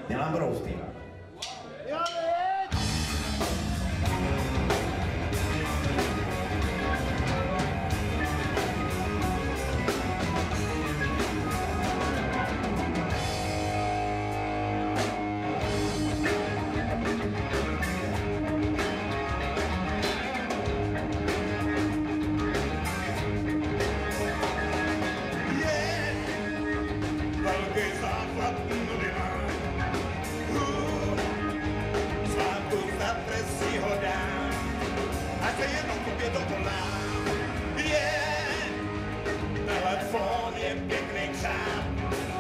Milan Broustý. Telefon je pěkný křám,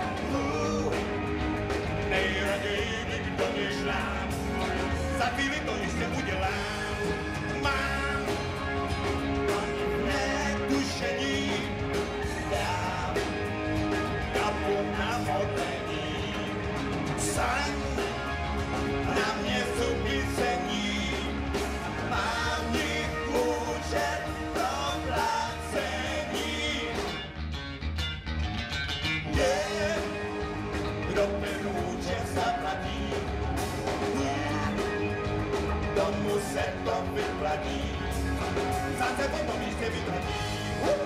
nejraději bych do něj šlám, za chvíli to jistě udělám. Mám netušení, dám kapu na hotení, san na mě zuby cení, mám jich účet pro placení. Kdo ten účet zaplatí, tomu se to vyplatí, zase v tom místě vytratí.